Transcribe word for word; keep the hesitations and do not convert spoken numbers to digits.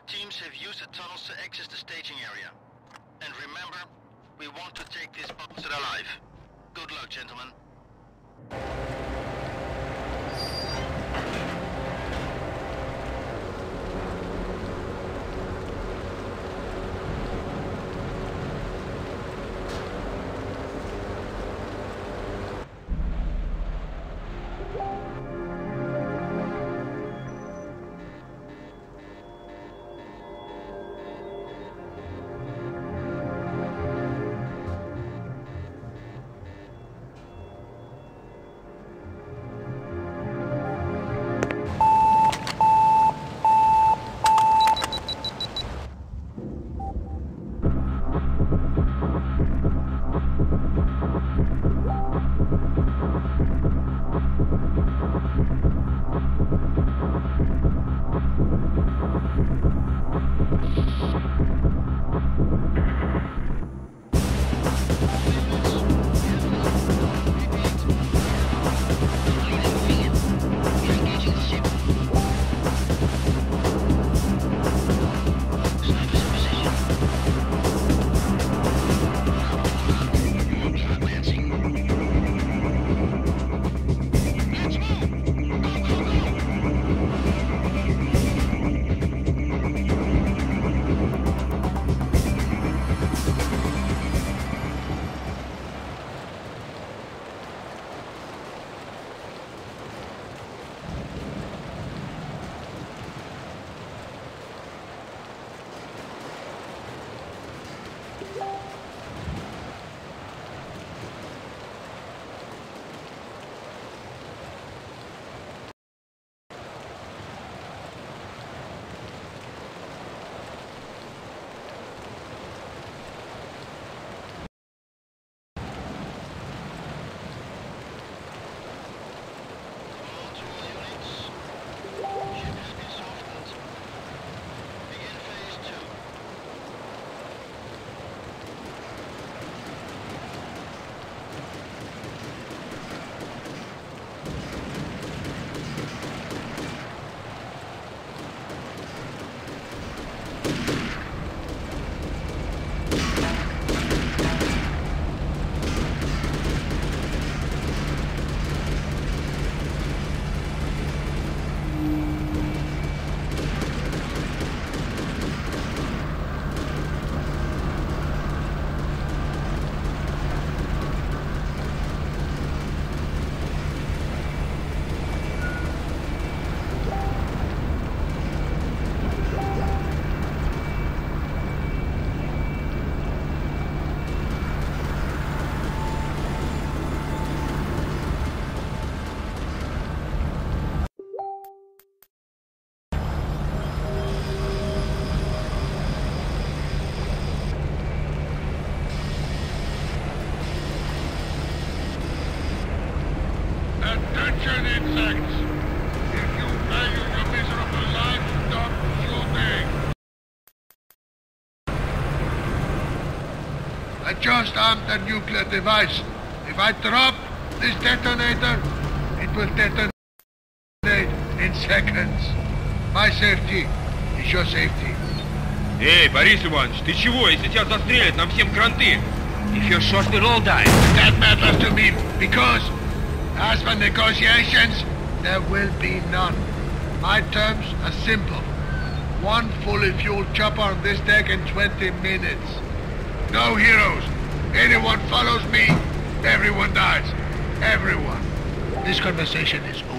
teams have used the tunnels to access the staging area. And remember, we want to take these bastard alive. Good luck, gentlemen. Attention, insects! If you value your miserable life, stop shooting! I just armed a nuclear device. If I drop this detonator, it will detonate in seconds. My safety is your safety. Эй, Борис Иванович, ты чего? Если тебя застрелят, нам всем кранты. If you're shot, we'll all die. That matters to me, because as for negotiations, there will be none. My terms are simple. One fully fueled chopper on this deck in twenty minutes. No heroes. Anyone follows me, everyone dies. Everyone. This conversation is over.